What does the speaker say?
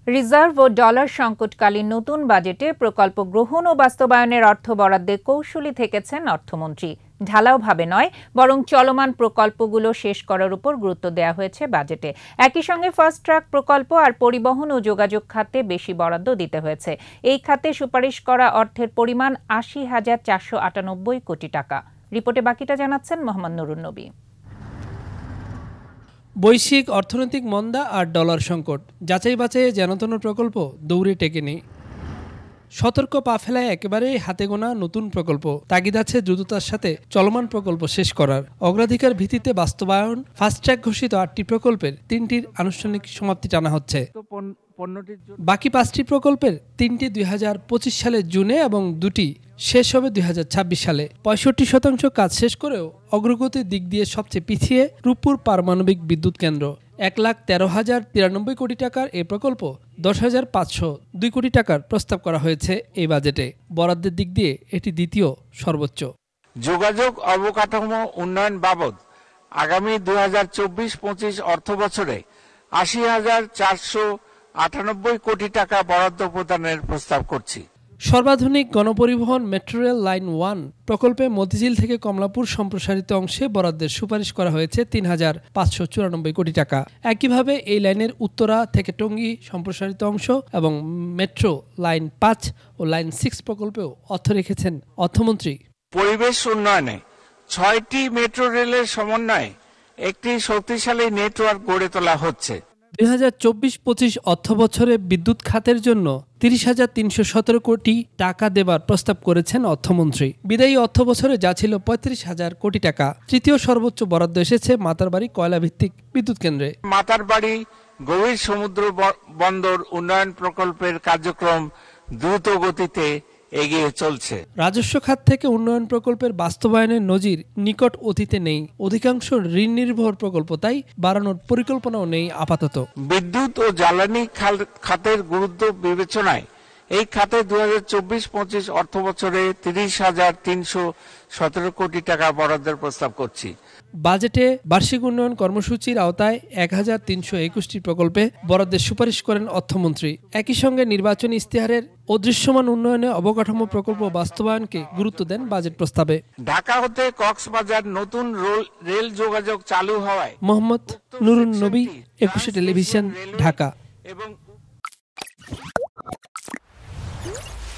Reserve ও dollar সংকটকালীন নতুন বাজেটে প্রকল্প গ্রহণ ও বাস্তবায়নের অর্থ বরাদ্দে কৌশলী থেকেছেন অর্থমন্ত্রী। ঢালাওভাবে নয়, বরং চলমান প্রকল্পগুলো শেষ করার উপর গুরুত্ব দেওয়া হয়েছে বাজেটে। একই সঙ্গে ফাস্ট ট্র্যাক প্রকল্প আর পরিবহন ও যোগাযোগ খাতে বেশি বরাদ্দ দিতে হয়েছে। এই খাতে সুপারিশ করা অর্থের পরিমাণ ৮০,৪৯৮ কোটি টাকা। রিপোর্টে বাকিটা জানাচ্ছেন মোহাম্মদ নুরুন নবী। বৈশ্বিক অর্থনৈতিক মন্দা আর ডলার সংকট যাচাই বাছাইয়ে যেনতেন প্রকল্প দৌড়ে টেকেনি। সতর্ক পা ফেলায় একেবারেই হাতে গোনা নতুন প্রকল্প। তাগিদ আছে দ্রুততার সাথে চলমান প্রকল্প শেষ করার। অগ্রাধিকার ভিত্তিতে বাস্তবায়ন, ফাস্ট ট্র্যাক ঘোষিত ৮টি প্রকল্পের ৩টির আনুষ্ঠানিক সমাপ্তি টানা হচ্ছে। বাকি 5টি প্রকল্পের 3টি 2025 সালের জুনে এবং 2টি শেষ হবে 2026 সালে। 65% কাজ শেষ করেও অগ্রগতির দিক দিয়ে সবচেয়ে পিছিয়ে রূপপুর পারমাণবিক বিদ্যুৎ কেন্দ্র। 1,13,093 কোটি টাকার এই প্রকল্প 10,502 কোটি টাকার প্রস্তাব করা হয়েছে এই বাজেটে। বরাদ্দের দিক দিয়ে এটি দ্বিতীয় সর্বোচ্চ। যোগাযোগ অবকাঠামো উন্নয়ন বাবদ আগামী 2024-25 অর্থ বছরে 80,498 কোটি টাকা বরাদ্দ প্রদানের প্রস্তাব করছি। সর্বাধুনিক গণপরিবহন মেট্রো রেল লাইন 1 প্রকল্পে মতিঝিল থেকে কমলাপুর সম্প্রসারিত অংশে বরাদ্দের সুপারিশ করা হয়েছে 3,594 কোটি টাকা। একইভাবে এই লাইনের উত্তরা থেকে টঙ্গী সম্প্রসারিত অংশ এবং মেট্রো লাইন 5 ও লাইন 6 প্রকল্পেও অর্থ রেখেছেন অর্থমন্ত্রী। পরিবেশ উন্নয়নে 6টি মেট্রো রেলের সমন্বয়ে একটি শক্তিশালী নেটওয়ার্ক গড়ে তোলা হচ্ছে। 2024-25 অর্থ বছরে বিদ্যুৎ খাতের জন্য 30,317 কোটি টাকা দেবার প্রস্তাব করেছেন অর্থমন্ত্রী। বিদায়ী অর্থ বছরে যা ছিল 35,000 কোটি টাকা। তৃতীয় সর্বোচ্চ বরাদ্দ এসেছে মাতারবাড়ি কয়লাভিত্তিক বিদ্যুৎ কেন্দ্রে। মাতারবাড়ি গভীর সমুদ্র বন্দর উন্নয়ন প্রকল্পের কার্যক্রম দ্রুত গতিতে এগিয়ে চলছে। রাজস্ব খাত থেকে উন্নয়ন প্রকল্পের বাস্তবায়নের নজির নিকট অতীতে নেই। অধিকাংশ ঋণ নির্ভর প্রকল্প তাই বাড়ানোর পরিকল্পনাও নেই আপাতত। বিদ্যুৎ ও জ্বালানি খাতের গুরুত্ব বিবেচনায় এই খাতে 2024-25 অর্থ বছরে 30,317 কোটি টাকা বরাদ্দের প্রস্তাব করছি। বাজেটে বার্ষিক উন্নয়ন কর্মসূচির আওতায় 1,321টি প্রকল্পে বরাদ্দের সুপারিশ করেন অর্থমন্ত্রী। একই সঙ্গে নির্বাচনী ইশতেহারের অদৃশ্যমান উন্নয়নে অবকাঠামো প্রকল্প বাস্তবায়নকে গুরুত্ব দেন বাজেট প্রস্তাবে। ঢাকা হতে কক্সবাজার নতুন রেল যোগাযোগ চালু হওয়ায় মোহাম্মদ নুরুন নবী, 21 টেলিভিশন, ঢাকা। এবং